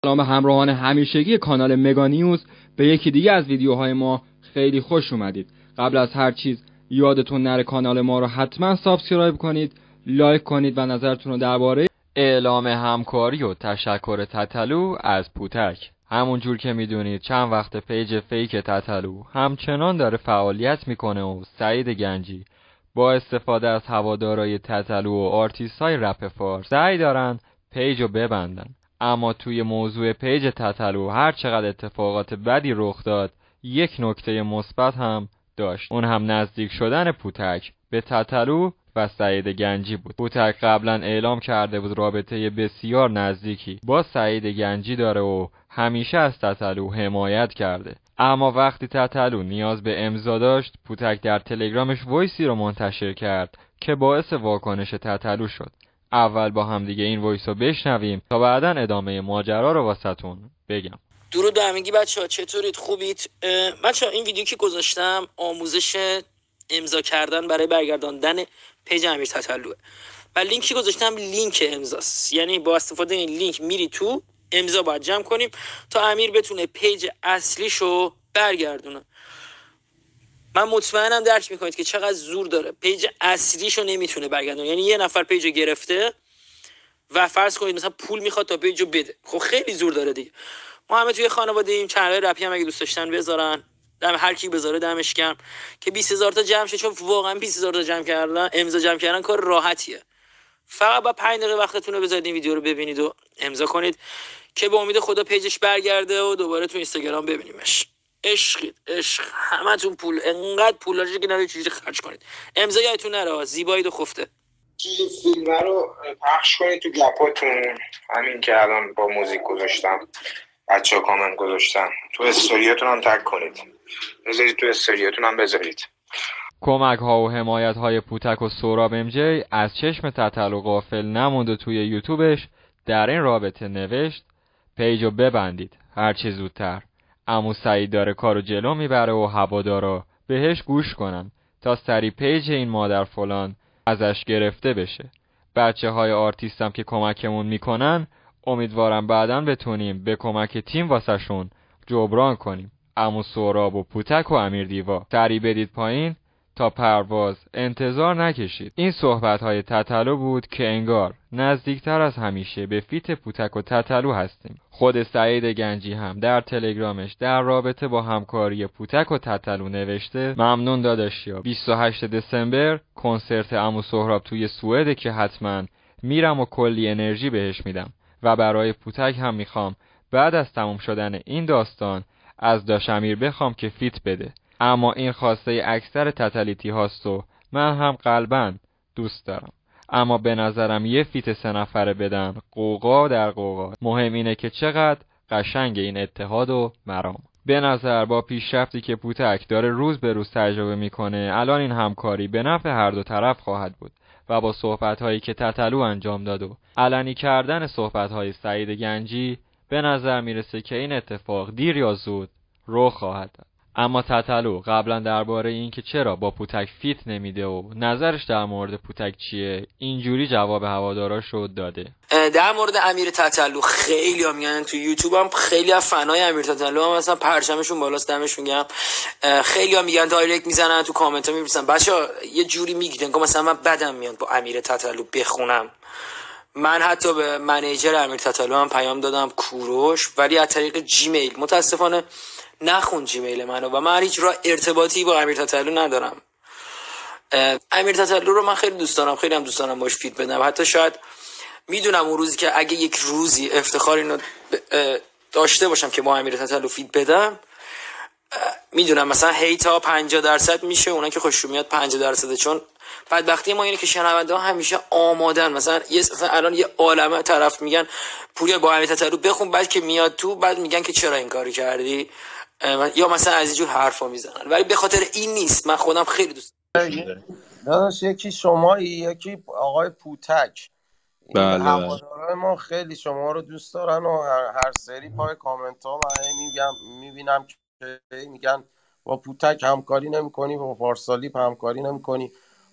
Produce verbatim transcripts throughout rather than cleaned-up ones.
سلام همراهان همیشگی کانال مگا نیوز، به یکی دیگه از ویدیوهای ما خیلی خوش اومدید. قبل از هر چیز یادتون نره کانال ما رو حتما سابسکرایب کنید، لایک کنید و نظرتون رو درباره اعلام همکاری و تشکر تتلو از پوتک. همونجور که میدونید چند وقت پیج فیک تتلو همچنان داره فعالیت میکنه و سعید گنجی با استفاده از هوادارای تتلو و آرتیست های رپ فارس سعی دارن پیج رو ببندن. اما توی موضوع پیج تتلو هر چقدر اتفاقات بدی رخ داد، یک نکته مثبت هم داشت، اون هم نزدیک شدن پوتک به تتلو و سعید گنجی بود. پوتک قبلا اعلام کرده بود رابطه بسیار نزدیکی با سعید گنجی داره و همیشه از تتلو حمایت کرده. اما وقتی تتلو نیاز به امضا داشت، پوتک در تلگرامش وایسی رو منتشر کرد که باعث واکنش تتلو شد. اول با هم دیگه این وایس رو بشنویم تا بعداً ادامه ماجرا رو واسهتون بگم. درود به همگی بچه‌ها، چطورید؟ خوبید؟ بچه‌ها این ویدیو که گذاشتم آموزش امضا کردن برای برگرداندن پیج امیر تتلوه و لینکی گذاشتم لینک امضاست، یعنی با استفاده این لینک میری تو امضا باید جمع کنیم تا امیر بتونه پیج اصلیشو برگردونه. من مطمئنم درک میکنید که چقدر زور داره، پیج اصلیشو نمیتونه برگردونه. یعنی یه نفر پیجو گرفته و فرض کنید مثلا پول میخواد تا پیجو بده، خب خیلی زور داره دیگه. ما همه توی خانواده ایم، چنل رپی هم اگه دوست داشتن بذارن، دم هر کی بذاره دمش گرم که بیست هزار تا جمع شه، چون واقعا بیست هزار تا جمع کردن، امضا جمع کردن کار راحتیه. فقط با پنج دقیقه وقتتون رو بذارید این ویدیو رو ببینید و امضا کنید که به امید خدا پیجش برگرده و دوباره تو اینستاگرام ببینیمش. عشقید، عشق، همتون پول، انقدر پولاشه که ندارید چجوری خرج کنید. امضا یادتون نره، زیبایی و خفته. چیزی فیلم رو پخش کنید تو گپاتون، همین که الان با موزیک گذاشتم، بچه ها کامنت گذاشتن، تو استوریاتون هم تگ کنید، بذارید تو استوریاتون هم بذارید. کمک ها و حمایت های پوتک و سهراب ام جی از چشم تتلو غافل نمونده. توی یوتیوبش در این رابطه نوشت پیجو ببندید هرچی زودتر. عمو سعید داره کارو جلو میبره و هوادارا بهش گوش کنن تا سری پیج این مادر فلان ازش گرفته بشه. بچه های آرتیستم که کمکمون میکنن امیدوارم بعداً بتونیم به کمک تیم واسه شون جبران کنیم. عمو سهراب و پوتک و امیر دیوا سری بدید پایین تا پرواز انتظار نکشید. این صحبت های تتلو بود که انگار نزدیکتر از همیشه به فیت پوتک و تتلو هستیم. خود سعید گنجی هم در تلگرامش در رابطه با همکاری پوتک و تتلو نوشته ممنون داداشیا، بیست و هشتم دسامبر کنسرت عمو سهراب توی سوئد که حتما میرم و کلی انرژی بهش میدم و برای پوتک هم میخوام بعد از تموم شدن این داستان از داش امیر بخوام که فیت بده. اما این خواسته اکثر تتلیتی هاست و من هم قلباً دوست دارم، اما به نظرم یه فیت سه نفره بدن قوقا در قوقا. مهم اینه که چقدر قشنگ این اتحاد و مرام. به نظر با پیشرفتی که پوتک داره روز به روز تجربه میکنه، الان این همکاری به نفع هر دو طرف خواهد بود و با صحبت‌هایی که تتلو انجام داد و علنی کردن صحبت‌های سعید گنجی به نظر میرسه که این اتفاق دیر یا زود رخ خواهد داد. اما تتلو قبلا درباره این که چرا با پوتک فیت نمیده و نظرش در مورد پوتک چیه اینجوری جواب هواداراش رو داده. در مورد امیر تتلو خیلی ها میگن، تو یوتیوب هم خیلی ها فنای امیر تتلو هم مثلا پرچمشون بالاست، دمشون گرم. خیلی ها میگن، دایرکت میزنن، تو کامنت ها میپرسن بچه‌ها یه جوری میگید که مثلا من بدم میاد با امیر تتلو بخونم. من حتی به منیجر امیر تتلو هم پیام دادم، کوروش، ولی از طریق جیمیل. متاسفانه نخون جیمیل منو و من هیچ راه ارتباطی با امیر تتلو ندارم. امیر تتلو رو من خیلی دوست دارم، خیلی هم دوست دارم باش فیت بدم. حتی شاید میدونم اون روزی که اگه یک روزی افتخار اینو داشته باشم که با امیر تتلو فیت بدم، میدونم مثلا هیتا پنجاه درصد میشه، اونا که خوششون میاد پنجاه درصده، چون بدبختی ما اینه که شنونده ها همیشه آمادن. مثلا یه مثلا الان یه عالمه طرف میگن پوریا با امیر تتلو بخون، بعد که میاد تو بعد میگن که چرا این کاری کردی، یا مثلا از اینجور حرفا میزنن، ولی به خاطر این نیست. من خودم خیلی دوست داداش، یکی شمایی، یکی آقای پوتک. بله هوادارهای ما خیلی شما رو دوست دارن و هر, هر سری پای کامنت ها من میگم میبینم که میگن با پوتک همکاری نمی‌کنی، با پارسالیپ همکاری نمی‌کنی.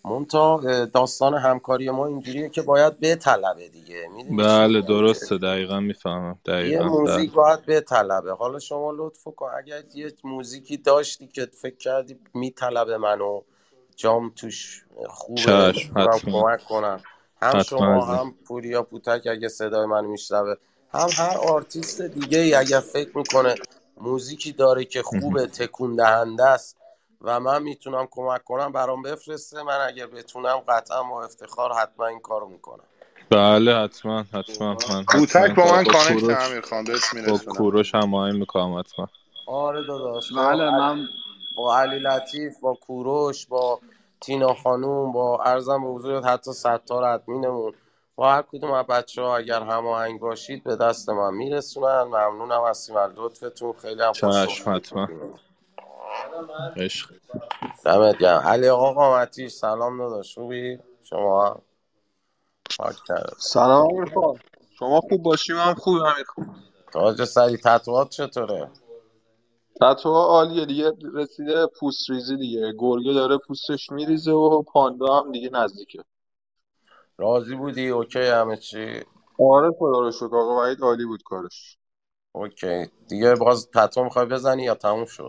مونتا داستان همکاری ما اینجوریه که باید بطلبه دیگه، میدونی چی بله میگم؟ درسته، دقیقا میفهمم، یه دقیقا. موزیک بله. باید بطلبه. حالا شما لطف کن اگر یه موزیکی داشتی که فکر کردی میطلبه منو جام توش خوبه چشم، میتونم حتما کمک کنم، هم حتما شما عزیزم. هم پوریا پوتک اگه صدای منو میشنوه، هم هر آرتیست دیگه ای اگر فکر میکنه موزیکی داره که خوبه تکون دهنده است و من میتونم کمک کنم برام بفرسته. من اگر بتونم قطعا با افتخار حتما این کارو میکنم. بله حتما حتما، من حتما پوتک این با کار من با کانکت کوروش امیر خان بهش با میرسونم. کوروش هماهنگ میکنم حتما. آره داداش، با بله من با علی لطیف، با کوروش، با تینا خانوم، با ارزم به حضورت حتی ستار ادمینمون، با هر کدوم از بچه ها اگر هماهنگ باشید به دست من میرسونن. ممنونم هستیم از لطفتون، خیلی هم خوش چشم حتما. اومدید. عشق. دمت گرم. علی آقا قامتی سلام داداش، خوبی؟ شما هم پاک کرد. سلام امیر خان، شما خوب باشی من خوب. امیر خان تاج سری تطوات چطوره؟ تتو عالیه دیگه، رسیده پوست ریزی دیگه، گرگه داره پوستش میریزه و پاندا هم دیگه نزدیکه. راضی بودی؟ اوکی همه چی؟ آره خدا رو شکر، آقا وحید عالی بود کارش. اوکی دیگه. باز تتو میخوای بزنی یا تموم شد؟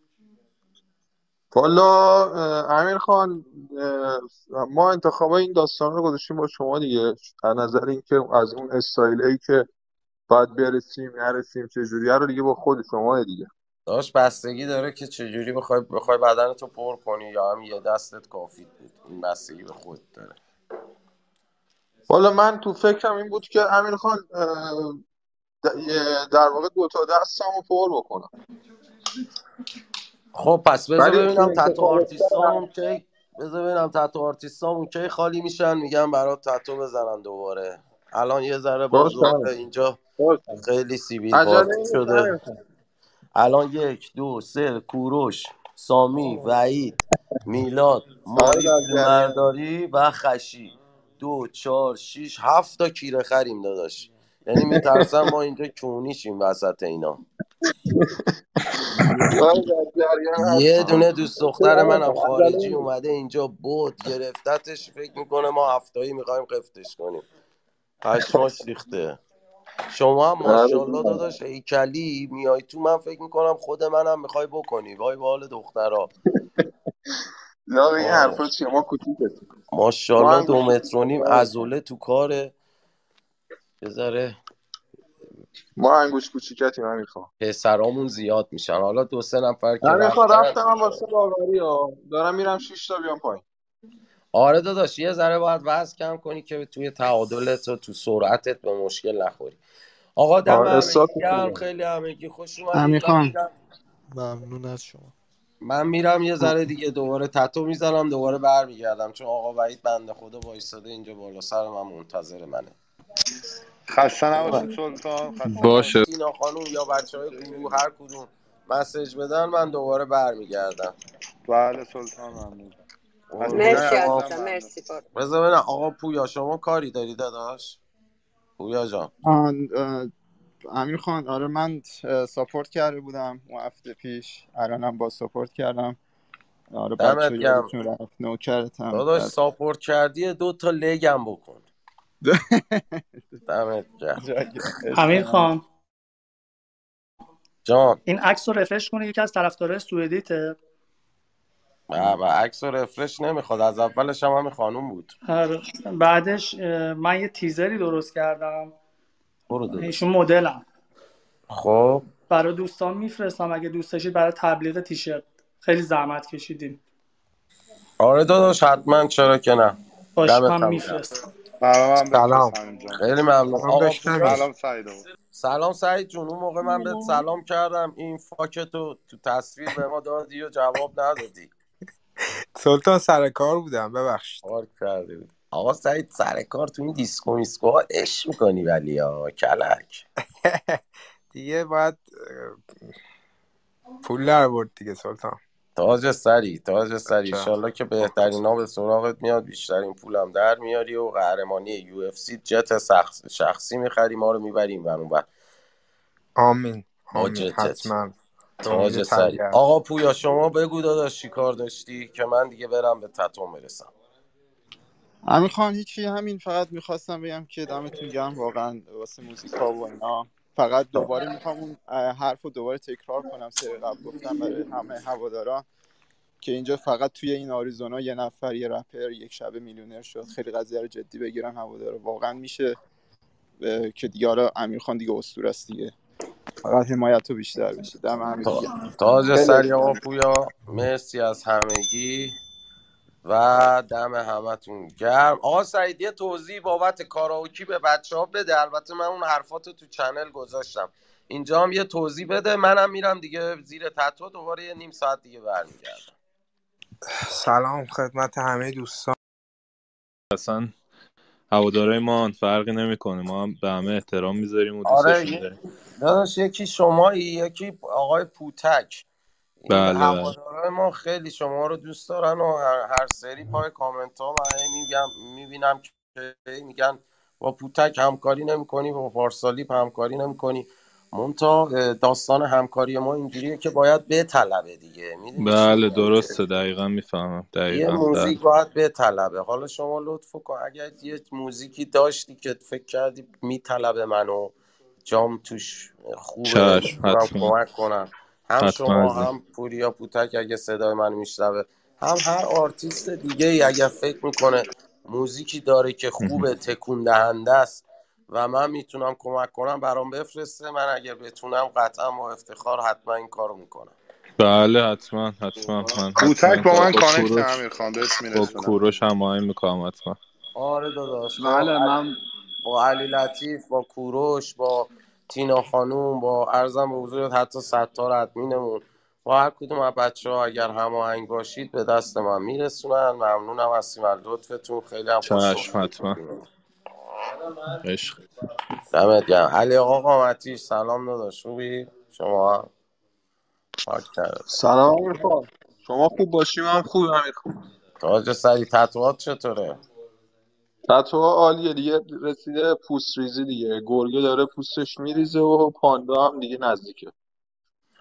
والا اه، امیر خان، اه، ما انتخاب این داستان رو گذاشتیم با شما دیگه، از نظر اینکه از اون استایلی که باید برسیم نرسیم چجوریه رو دیگه با خود شما دیگه. داشت بستگی داره که چجوری بخوای بخوای بدنتو پر کنی یا هم یه دستت کافی بود. این بستگی به خود داره. والا من تو فکرم این بود که امیر خان اه، د- در واقع دو تا دستمو پر بکنم. خب پس بذار ولی تو ببینم تتو انتخاب آرتیستامون کی بذار ببینم تتو آرتیستامون کی خالی میشن، میگم برات تتو بزنن دوباره. الان یه ذره باز باشه دوباره اینجا باشه، خیلی سیبیل عجله بازی نیست شده. امیر خان. الان یک دو سه کوروش، سامی، وحید، میلاد، آره ماری در جریان. فیلمبرداری و خشی. دو چهار شیش هفت تا کیره خریم داداش. یعنی میترسم ما اینجا کونیشیم وسط اینا. آره در جریان یه هستم. دونه دوست چه دختر امیر منم خان عجله خارجی نیست. اومده اینجا بود گرفتتش، فکر میکنه ما هفتایی میخوایم قفتش کنیم. پشماش ریخته. شما هم آره ماشاءالله دیدم. داداش هیکلی میای تو، من فکر میکنم خود منم میخوای بکنی. وای به حال دخترا. یا این آره حرفا چیه، ما کوچیکتیم. ما ماشاءالله انگوش دو متر و کوچیکتیم نیم امیر خان. عضله تو کاره. بذاره ما انگوش کوچیکتیم امیر خان. پسرامون زیاد میشن. حالا دو سه نفر که امیر خان رفتن رفتم من دیگه. واسه باقری ها، دارم میرم شش تا بیام پایین. آره داداش یه ذره باید وزن کم کنی که توی تعادلت و تو سرعتت به مشکل نخوری. آقا دم آره همگی استاد گرم، خوبه. خیلی همگی خوش اومدید. امیر من خان میرم ممنون از شما. من میرم یه ذره دیگه دوباره تتو میزنم، دوباره برمیگردم چون آقا وحید بنده خدا وایساده اینجا بالا سر من منتظر منه. خسته نباشید سلطان، خسته باشه. نباشید. تینا خانوم یا بچه های گروه هر کدوم مسیج بدن من دوباره برمیگردم. بله سلطان ممنون. از قربون تینای مرسی شما. عزیزم عزیزم، ممنون. مرسی بازم. بذار ببینم آقا پویا شما کاری داری داداش؟ پویا جان. آن اه، امیر خان آره من اه، ساپورت کرده بودم اون هفته پیش، الانم با ساپورت کردم. آره بچه دمت گرم یادتون رفت نوکرتم داداش، در ساپورت کردی دو تا لگم بکن. دمت گرم جای عشق امیر منه. خان جان. این عکس رو رفرش کنی، یکی از طرفدارای سوئدیته. و و عکس و رفرش نمیخواد، از اولش هم همین خانوم بود. آره. بعدش اه، من یه تیزری درست کردم، برو داداش. ایشون مدلم، خب برای دوستان میفرستم اگه دوست داشتید، برای تبلیغ تیشرت. خیلی زحمت کشیدیم. آره داداش حتما، چرا که نه. باش دمت من هم گرم. میفرستم. برای من سلام، بفرست همین جان. خیلی ممنون سلام آقا پویا. بشنوی. سلام سعید آقا. سلام سعید جون. اون موقع من بهت سلام کردم این فاکتو تو تصویر به ما دادی و جواب ندادی. سلطان سر کار بودم ببخشید. حال کردی بود. آقا سعید سر کار تو این دیسکو میسکو ها عشق میکنی ولی ها کلک. دیگه باید اه، پول در برد دیگه سلطان. تاج سری تاج سری چه انشالله که بهترین ها به سراغت میاد، بیشترین پولم در میاری و قهرمانی یو اف سی جت سخ- شخصی میخری ما رو میبریم ور اون ور آمین با آمین جتت. حتما به امید تاج سری تغییر. آقا پویا شما بگو داداش چی کار داشتی که من دیگه برم به تتو برسم. امیر خان هیچی، همین فقط میخواستم بگم که دمتون گرم واقعا واسه موزیکا و اینا. فقط دوباره میخوام اون حرف رو دوباره تکرار کنم، سری قبل گفتم برای همه هوادارا که اینجا فقط توی این آریزونا یه نفر یه رپر یک شبه میلیونر شد. خیلی قضیه رو جدی بگیرن هوادارا، واقعا میشه که دیگه حالا امیر خان دیگه اسطوره است دیگه، فقط حمایت رو بیشتر بشه. دم همگی تا- گرم. تاج خیلی سری آقا لطفا. پویا، مرسی از همگی و دم همتون گرم. آقا سعید یه توضیح بابت کاراوکی به بچه ها بده. البته من اون حرفاتو تو چنل گذاشتم، اینجا هم یه توضیح بده. منم میرم دیگه زیر تتو، دوباره یه نیم ساعت دیگه برمیگردم. سلام خدمت همه دوستان. اصلا هوادارهای ما فرقی نمیکنه، ما هم به همه احترام میذاریم و آره دوستشون یه- داریم. داداش یکی شمایی، یکی آقای پوتک. این بله بله هوادارهای ما خیلی شما رو دوست دارن و هر, هر سری پای کامنت ها من میگم میبینم که میگن با پوتک همکاری نمیکنی، با پارسالیپ همکاری نمیکنی. مونتا داستان همکاری ما اینجوریه که باید بطلبه دیگه، میدونی چی بله میگم؟ درسته، دقیقا میفهمم، یه دقیقا بله. موزیک باید بطلبه. حالا شما لطف کن اگر یه موزیکی داشتی که فکر کردی میطلبه منو جام توش خوبه چشم، میتونم حتما کمک کنم، هم حتما شما عزیزم. هم پوریا پوتک اگه صدای منو میشنوه، هم هر آرتیست دیگه ای اگر فکر میکنه موزیکی داره که خوبه تکون دهنده است و من میتونم کمک کنم، برام بفرسته. من اگر بتونم قطعا با افتخار حتما این کارو میکنم. بله حتما حتما، من حتما پوتک با با من کانکت کوروش امیر خان بهش با میرسونم. کوروش هماهنگ میکنم حتما. آره داداش، با بله من با علی لطیف، با کوروش، با تینا خانوم، با ارزم به حضورت حتی ستار ادمینمون، با هر کدوم از بچه ها اگر هماهنگ باشید به دست من میرسونن. ممنونم هستیم از لطفتون، خیلی هم خوش چشم حتما. می‌گذره. عشق. دمت گرم. علی آقا قامتی سلام داداش، خوبی؟ شما هم پاک کرد. سلام امیر خان، شما خوب باشی من خوب امیر خان. تاج سری تطوات چطوره؟ تتو عالیه دیگه، رسیده پوست ریزی دیگه، گرگه داره پوستش میریزه و پاندا هم دیگه نزدیکه.